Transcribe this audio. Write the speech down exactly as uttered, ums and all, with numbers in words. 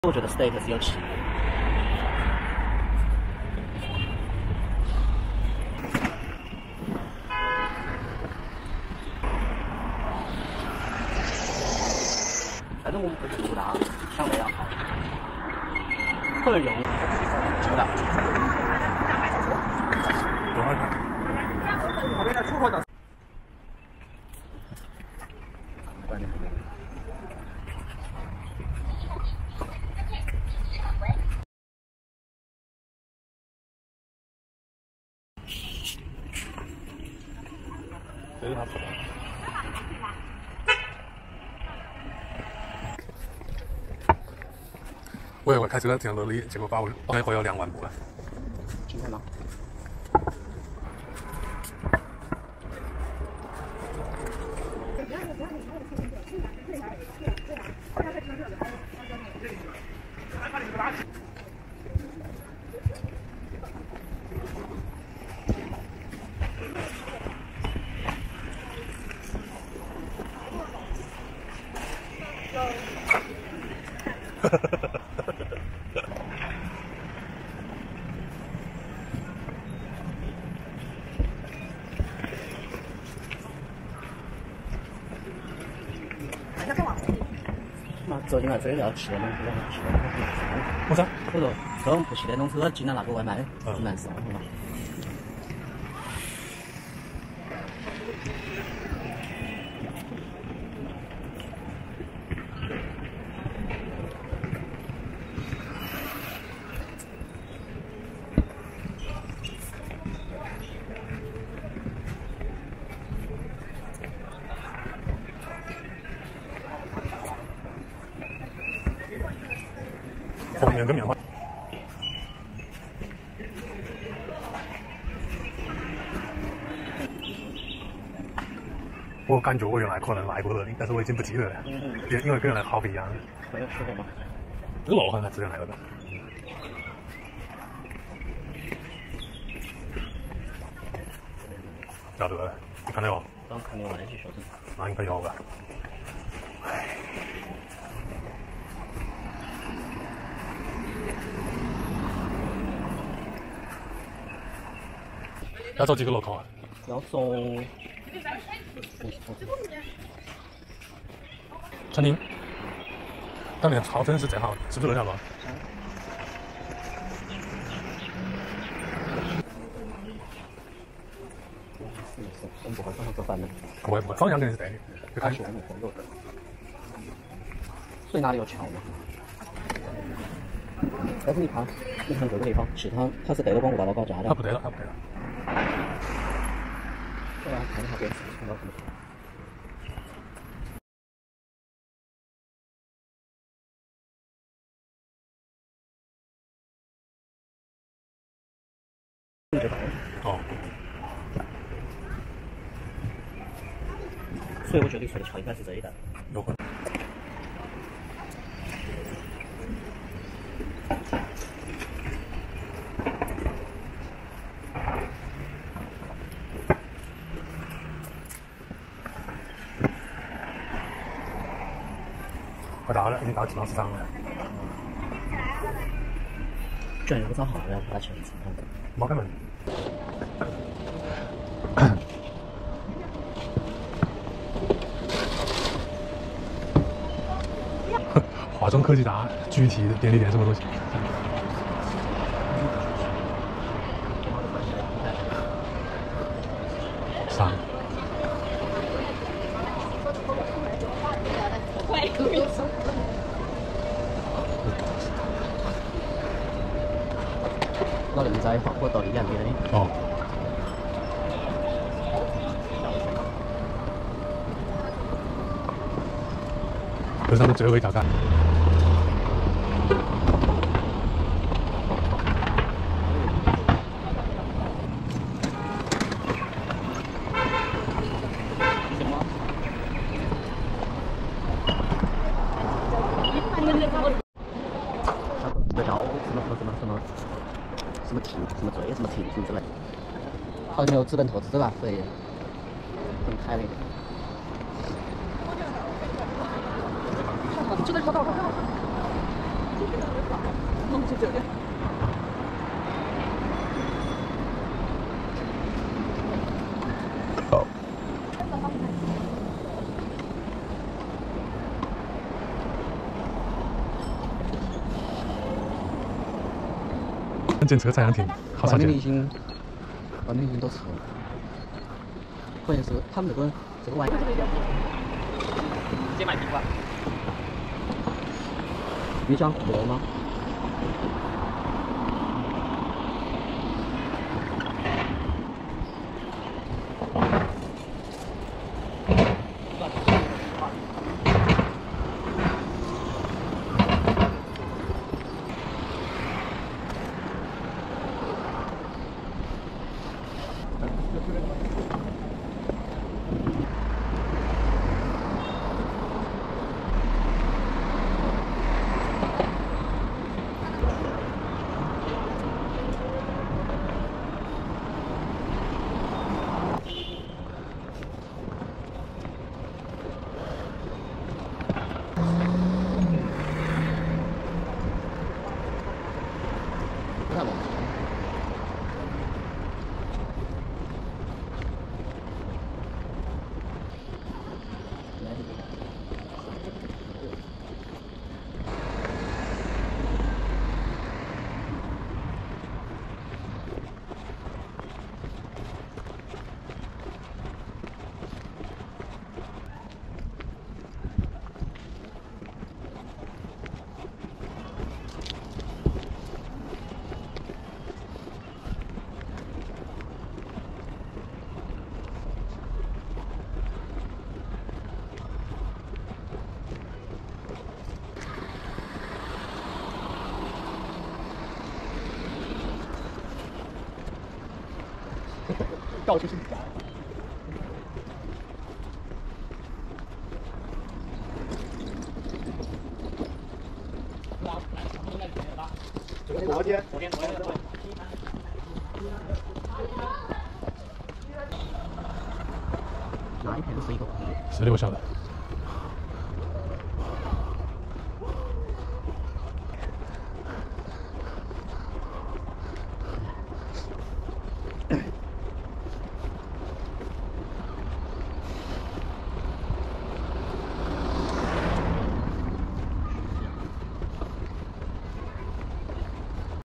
我觉得 steak 是有气。反正我们不是不大，相对要好。会用知道。 多少钱？后面的出货的。 这个差不多。我以为开车停到这里，结果把我来回要两万步了。 今天吗？哈哈哈哈哈！妈，昨天晚上要吃的东西，吃的东西。 我说， 我说，中午不吃电动车，进了那个外卖，挺难受的嘛。 红面跟面花。我感觉我原来可能来过这里，但是我已经不记得了，因因为跟原来好不一样。 没有吃过吗？ 这个路好像之前来了的。要这个，你看到没？ 刚看到那些小子。 那应该要吧。 要走几个路口啊？ 要走。 陈宁，当年超真是这号，是不是这条路？ 我们不会方向走反的。 不会不会，方向肯定是对的。就看。 所以哪里有桥嘛？但是你看，你看这个地方，是它它是对着广播道搞架的。 它不对了，它不对了。 对啊，看一下电视，看到什么？ 哦。 所以我觉得你说的桥应该是这一带。 有可能。快到了，已经到集贸市场了。 居然有个早号要把它全部看的。 没开门。化妆科技大，具体便利店什么东西？啥？ 老林仔放火到一两边的。 哦。这是他们最后一条杆。 这叫什么什么什么什么停什么罪什么停什么之类，好像有资本投资吧，所以很开的。就在这。 检测采样亭好少见外面的。已经，外面已经都撤了。关键是他们这个这个玩意，直接买地瓜。鱼浆没吗？看吧。到处是假。昨天，昨天，昨天，哪一片都是一个。 是的，我晓得。